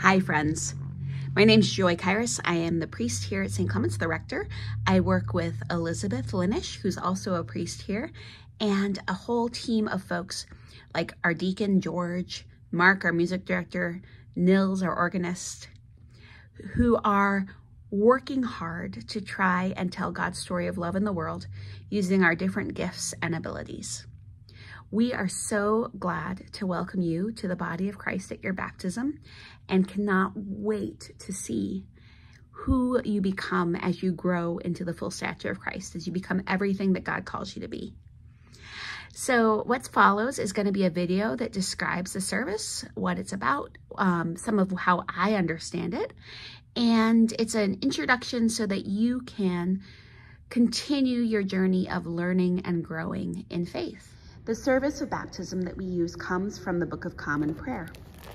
Hi friends, my name's Joy Kairos. I am the priest here at St. Clement's, the rector. I work with Elizabeth Linish, who's also a priest here, and a whole team of folks like our deacon, George, Mark, our music director, Nils, our organist, who are working hard to try and tell God's story of love in the world using our different gifts and abilities. We are so glad to welcome you to the body of Christ at your baptism and cannot wait to see who you become as you grow into the full stature of Christ, as you become everything that God calls you to be. So what follows is going to be a video that describes the service, what it's about, some of how I understand it, and it's an introduction so that you can continue your journey of learning and growing in faith. The service of baptism that we use comes from the Book of Common Prayer.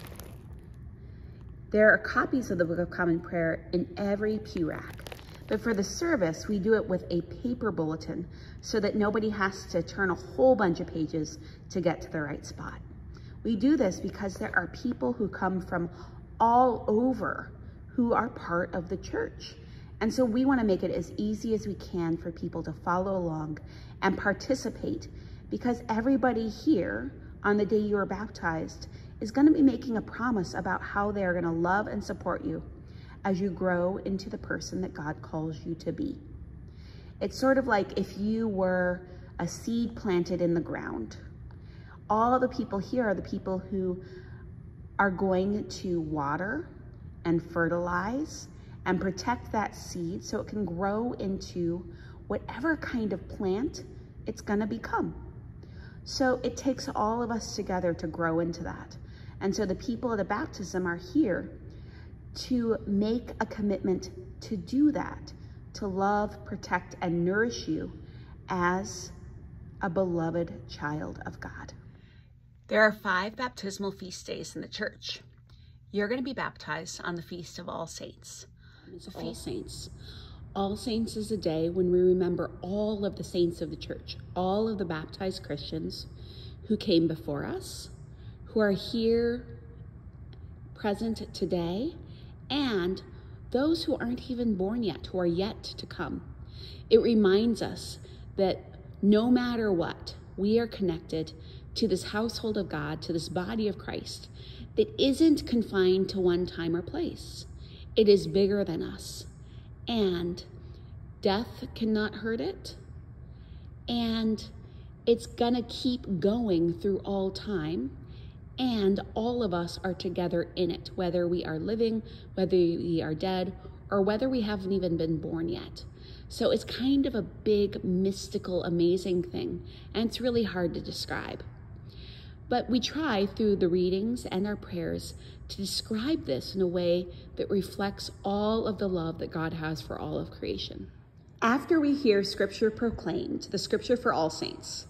There are copies of the Book of Common Prayer in every pew rack, but for the service, we do it with a paper bulletin so that nobody has to turn a whole bunch of pages to get to the right spot. We do this because there are people who come from all over who are part of the church. And so we want to make it as easy as we can for people to follow along and participate, because everybody here on the day you are baptized is going to be making a promise about how they are going to love and support you as you grow into the person that God calls you to be. It's sort of like if you were a seed planted in the ground. All the people here are the people who are going to water and fertilize and protect that seed so it can grow into whatever kind of plant it's going to become. So it takes all of us together to grow into that. And so the people of the baptism are here to make a commitment to do that, to love, protect, and nourish you as a beloved child of God. There are 5 baptismal feast days in the church. You're going to be baptized on the Feast of All Saints. All Saints. All Saints is a day when we remember all of the saints of the church, all of the baptized Christians who came before us, who are here present today, and those who aren't even born yet, who are yet to come. It reminds us that no matter what, we are connected to this household of God, to this body of Christ that isn't confined to one time or place. It is bigger than us. And death cannot hurt it, and it's gonna keep going through all time, and all of us are together in it, whether we are living, whether we are dead, or whether we haven't even been born yet. So it's kind of a big, mystical, amazing thing, and it's really hard to describe. But we try through the readings and our prayers to describe this in a way that reflects all of the love that God has for all of creation. After we hear scripture proclaimed, the scripture for all saints,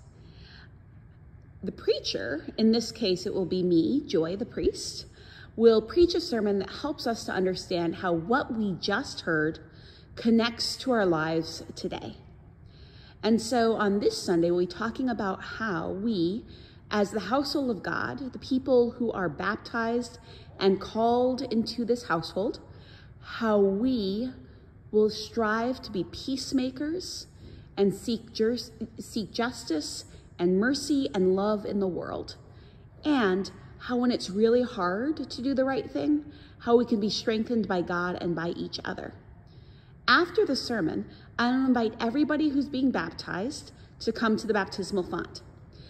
the preacher, in this case it will be me, Joy the priest, will preach a sermon that helps us to understand how what we just heard connects to our lives today. And so on this Sunday, we'll be talking about how we, as the household of God, the people who are baptized and called into this household, how we will strive to be peacemakers and seek justice and mercy and love in the world. And how when it's really hard to do the right thing, how we can be strengthened by God and by each other. After the sermon, I'll invite everybody who's being baptized to come to the baptismal font.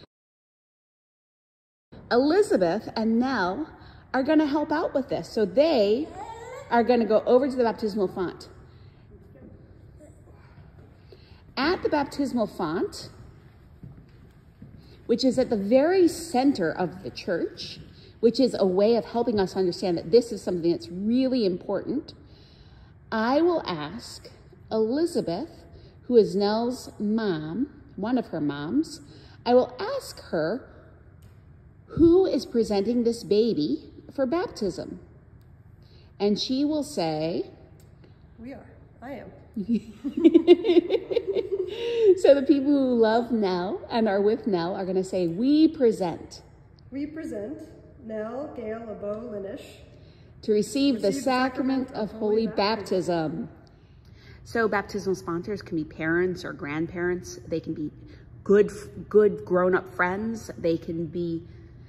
Elizabeth and Nell are going to help out with this. So they are going to go over to the baptismal font. At the baptismal font, which is at the very center of the church, which is a way of helping us understand that this is something that's really important, I will ask Elizabeth, who is Nell's mom, one of her moms, I will ask her, who is presenting this baby for baptism? And she will say, we are. I am. So the people who love Nell and are with Nell are going to say, we present. We present Nell Gail LeBeau Linish to receive the sacrament of holy baptism. So baptismal sponsors can be parents or grandparents. They can be good grown-up friends. They can be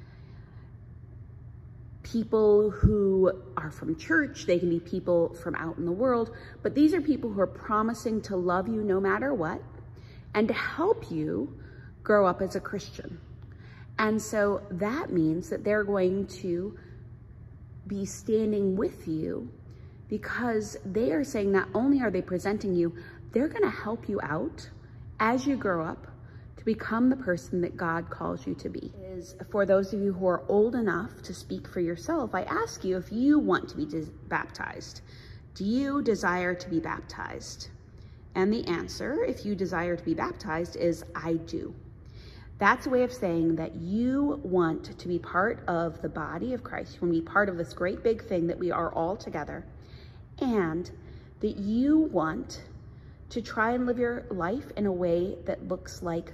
people who are from church. They can be people from out in the world. But these are people who are promising to love you no matter what and to help you grow up as a Christian. And so that means that they're going to be standing with you because they are saying not only are they presenting you, they're going to help you out as you grow up to become the person that God calls you to be. For those of you who are old enough to speak for yourself, I ask you if you want to be baptized. Do you desire to be baptized? And the answer, if you desire to be baptized, is I do. That's a way of saying that you want to be part of the body of Christ. You want to be part of this great big thing that we are all together, and that you want to try and live your life in a way that looks like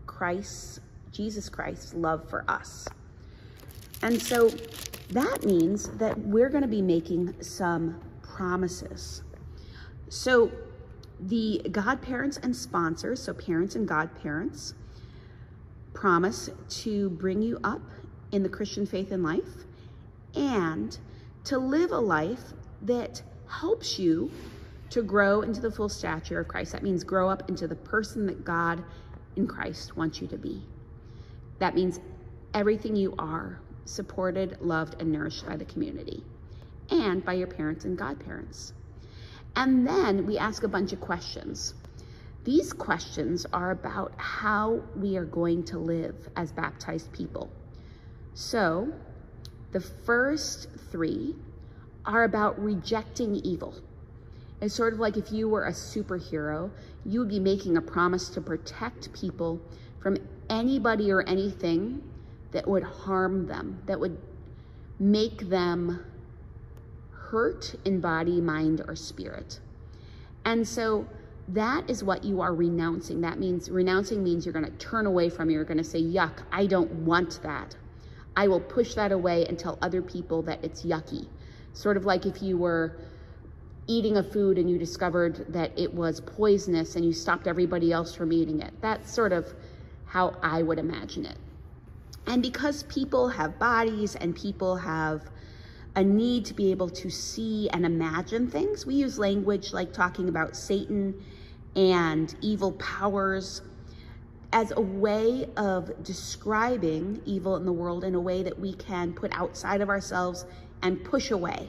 Jesus Christ's love for us. And so that means that we're going to be making some promises. So the godparents and sponsors, so parents and godparents, promise to bring you up in the Christian faith and life and to live a life that helps you to grow into the full stature of Christ. That means grow up into the person that God in Christ wants you to be. That means everything you are, supported, loved, and nourished by the community and by your parents and godparents. And then we ask a bunch of questions. These questions are about how we are going to live as baptized people. So the first three are about rejecting evil. It's sort of like if you were a superhero, you would be making a promise to protect people from anybody or anything that would harm them, that would make them hurt in body, mind, or spirit. And so that is what you are renouncing. That means renouncing means you're going to turn away from it. You're going to say, yuck, I don't want that. I will push that away and tell other people that it's yucky. Sort of like if you were eating a food and you discovered that it was poisonous and you stopped everybody else from eating it. That's sort of how I would imagine it. And because people have bodies and people have a need to be able to see and imagine things, we use language like talking about Satan and evil powers as a way of describing evil in the world in a way that we can put outside of ourselves and push away.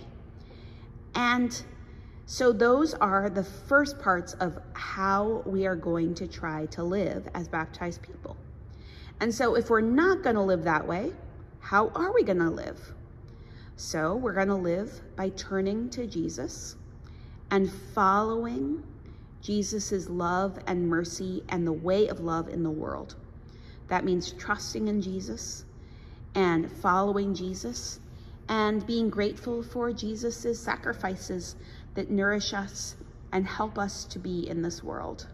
And so those are the first parts of how we are going to try to live as baptized people. And so if we're not going to live that way, how are we going to live? So we're going to live by turning to Jesus and following Jesus's love and mercy and the way of love in the world. That means trusting in Jesus and following Jesus and being grateful for Jesus's sacrifices that nourish us and help us to be in this world.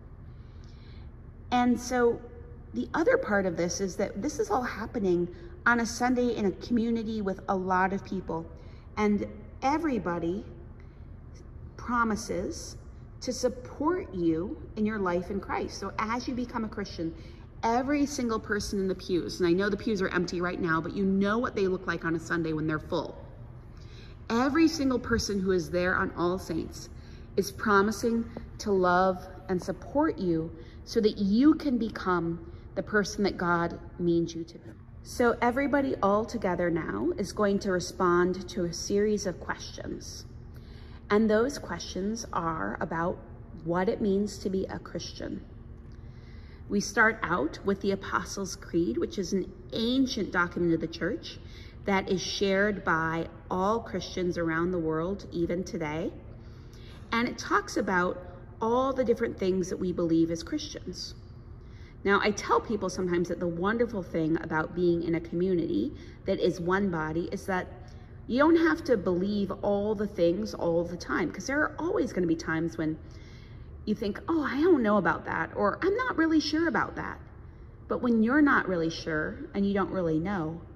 And so the other part of this is that this is all happening on a Sunday in a community with a lot of people, and everybody promises to support you in your life in Christ. So as you become a Christian, every single person in the pews, and I know the pews are empty right now, but you know what they look like on a Sunday when they're full. Every single person who is there on All Saints is promising to love and support you so that you can become the person that God means you to be. So everybody all together now is going to respond to a series of questions. And those questions are about what it means to be a Christian. We start out with the Apostles' Creed, which is an ancient document of the church that is shared by all Christians around the world, even today. And it talks about all the different things that we believe as Christians. Now, I tell people sometimes that the wonderful thing about being in a community that is one body is that you don't have to believe all the things all the time, because there are always going to be times when you think, oh, I don't know about that, or I'm not really sure about that. But when you're not really sure and you don't really know,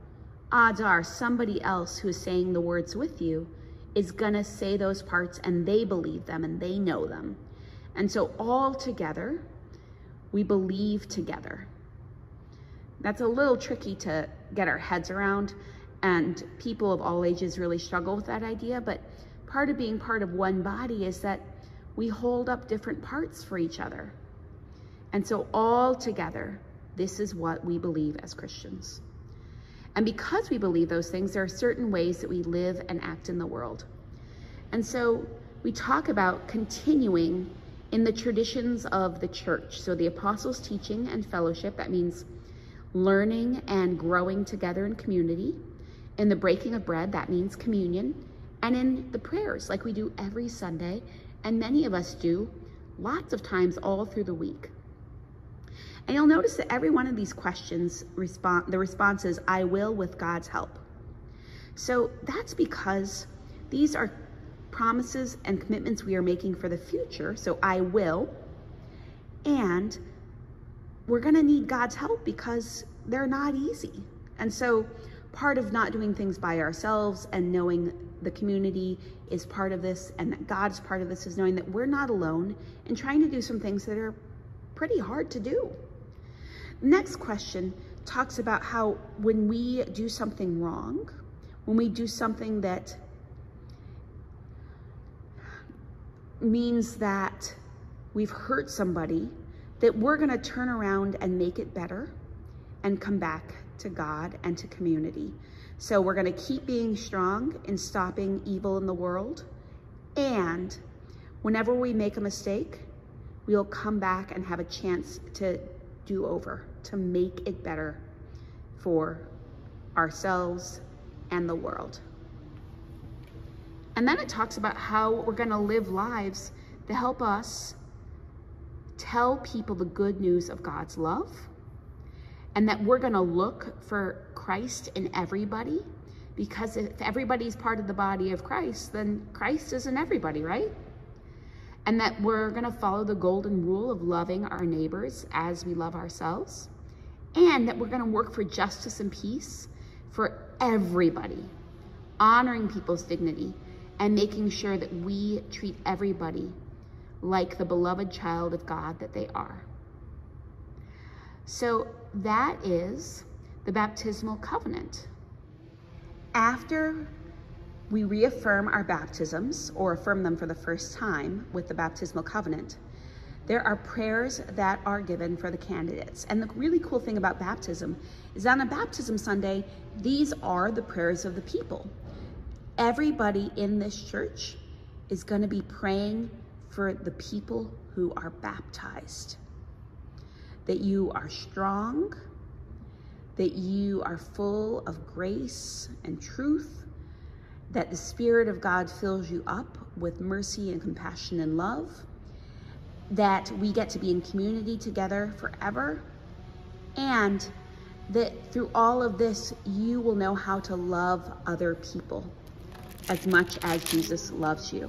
odds are somebody else who's saying the words with you is gonna say those parts and they believe them and they know them. And so all together, we believe together. That's a little tricky to get our heads around, and people of all ages really struggle with that idea, but part of being part of one body is that we hold up different parts for each other. And so all together, this is what we believe as Christians. And because we believe those things, there are certain ways that we live and act in the world. And so we talk about continuing in the traditions of the church. So the apostles' teaching and fellowship, that means learning and growing together in community. In the breaking of bread, that means communion. And in the prayers, like we do every Sunday, and many of us do lots of times all through the week. And you'll notice that every one of these questions, the response is, I will with God's help. So that's because these are promises and commitments we are making for the future. So I will, and we're gonna need God's help because they're not easy. And so part of not doing things by ourselves and knowing the community is part of this and that God's part of this is knowing that we're not alone and trying to do some things that are pretty hard to do. Next question talks about how when we do something wrong, when we do something that means that we've hurt somebody, that we're gonna turn around and make it better and come back to God and to community. So we're gonna keep being strong in stopping evil in the world. And whenever we make a mistake, we'll come back and have a chance to do over, to make it better for ourselves and the world. And then it talks about how we're gonna live lives to help us tell people the good news of God's love, and that we're gonna look for Christ in everybody, because if everybody's part of the body of Christ, then Christ is in everybody, right? And that we're gonna follow the golden rule of loving our neighbors as we love ourselves, and that we're gonna work for justice and peace for everybody, honoring people's dignity and making sure that we treat everybody like the beloved child of God that they are. So that is the baptismal covenant. After we reaffirm our baptisms or affirm them for the first time with the baptismal covenant, there are prayers that are given for the candidates. And the really cool thing about baptism is on a baptism Sunday, these are the prayers of the people. Everybody in this church is going to be praying for the people who are baptized. That you are strong, that you are full of grace and truth, that the Spirit of God fills you up with mercy and compassion and love, that we get to be in community together forever, and that through all of this, you will know how to love other people as much as Jesus loves you.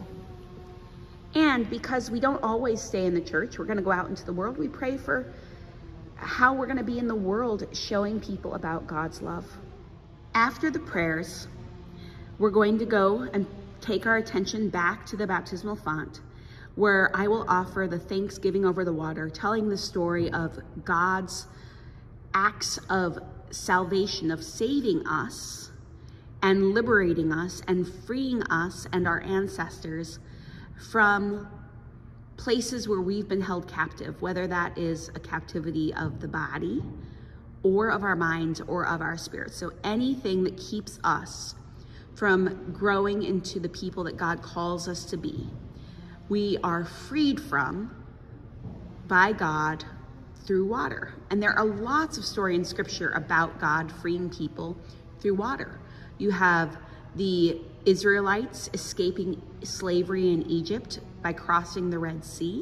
And because we don't always stay in the church, we're gonna go out into the world, we pray for how we're gonna be in the world showing people about God's love. After the prayers, we're going to go and take our attention back to the baptismal font, where I will offer the thanksgiving over the water, telling the story of God's acts of salvation, of saving us and liberating us and freeing us and our ancestors from places where we've been held captive, whether that is a captivity of the body or of our minds or of our spirits. So anything that keeps us from growing into the people that God calls us to be, we are freed from by God through water. And there are lots of stories in Scripture about God freeing people through water. You have the Israelites escaping slavery in Egypt by crossing the Red Sea.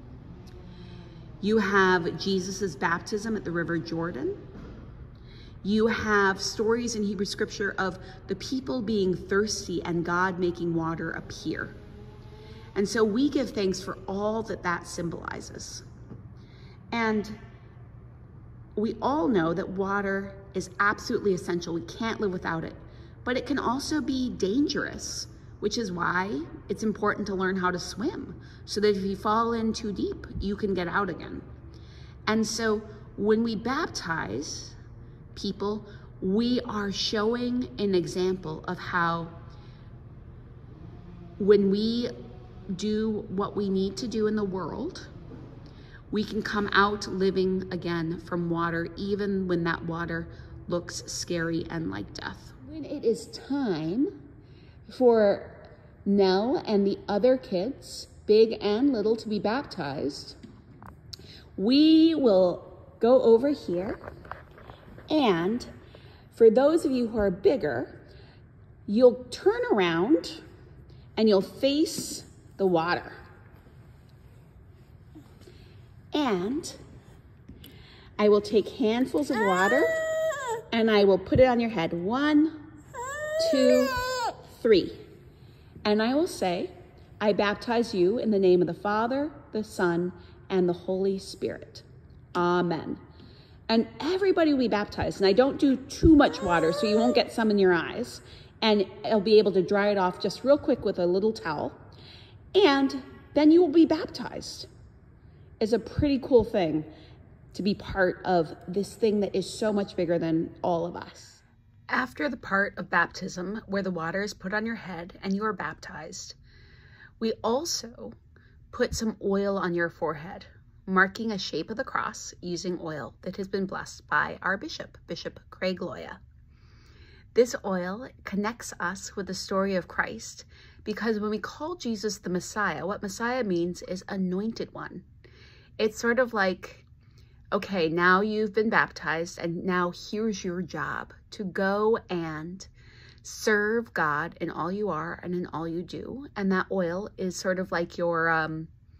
You have Jesus's baptism at the River Jordan. You have stories in Hebrew Scripture of the people being thirsty and God making water appear. And so we give thanks for all that that symbolizes. And we all know that water is absolutely essential. We can't live without it, but it can also be dangerous, which is why it's important to learn how to swim so that if you fall in too deep, you can get out again. And so when we baptize people, we are showing an example of how when we do what we need to do in the world, we can come out living again from water, even when that water looks scary and like death. When it is time for Nell and the other kids, big and little, to be baptized, we will go over here, and for those of you who are bigger, you'll turn around and you'll face the water. And I will take handfuls of water and I will put it on your head. 1, 2, 3. And I will say, I baptize you in the name of the Father, the Son, and the Holy Spirit. Amen. And everybody will be baptized. And I don't do too much water so you won't get some in your eyes. And I'll be able to dry it off just real quick with a little towel. And then you will be baptized. It's a pretty cool thing to be part of this thing that is so much bigger than all of us. After the part of baptism where the water is put on your head and you are baptized, we also put some oil on your forehead, marking a shape of the cross using oil that has been blessed by our bishop, Bishop Craig Loya. This oil connects us with the story of Christ because when we call Jesus the Messiah, what Messiah means is anointed one. It's sort of like, okay, now you've been baptized and now here's your job to go and serve God in all you are and in all you do. And that oil is sort of like your,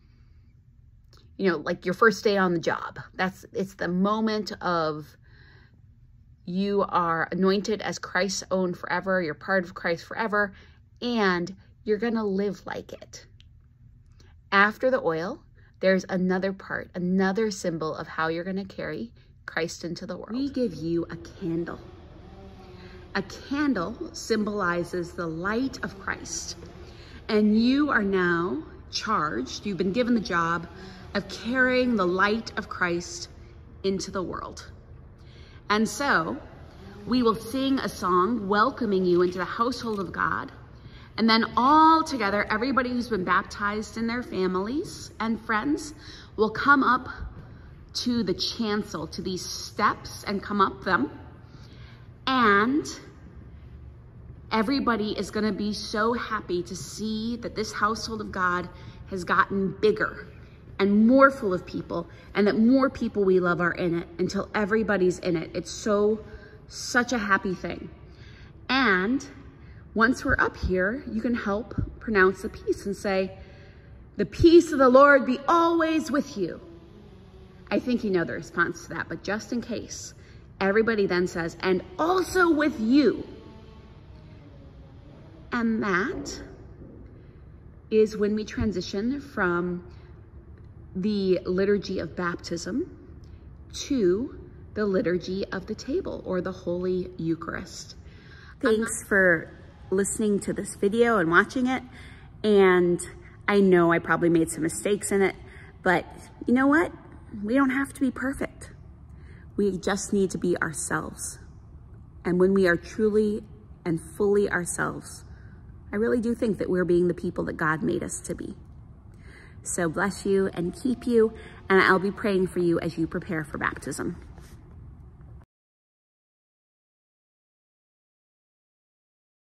like your first day on the job. It's the moment of you are anointed as Christ's own forever. You're part of Christ forever and you're going to live like it. After the oil, there's another part, another symbol of how you're going to carry Christ into the world. We give you a candle. A candle symbolizes the light of Christ. And you are now charged, you've been given the job of carrying the light of Christ into the world. And so we will sing a song welcoming you into the household of God. And then all together, everybody who's been baptized and their families and friends will come up to the chancel, to these steps and come up them. And everybody is going to be so happy to see that this household of God has gotten bigger and more full of people, and that more people we love are in it until everybody's in it. It's such a happy thing. And once we're up here, you can help pronounce the peace and say, "The peace of the Lord be always with you." I think you know the response to that, but just in case, everybody then says, "And also with you." And that is when we transition from the liturgy of baptism to the liturgy of the table, or the Holy Eucharist. Thanks for listening to this video and watching it. And I know I probably made some mistakes in it, but you know what? We don't have to be perfect. We just need to be ourselves. And when we are truly and fully ourselves, I really do think that we're being the people that God made us to be. So bless you and keep you, and I'll be praying for you as you prepare for baptism.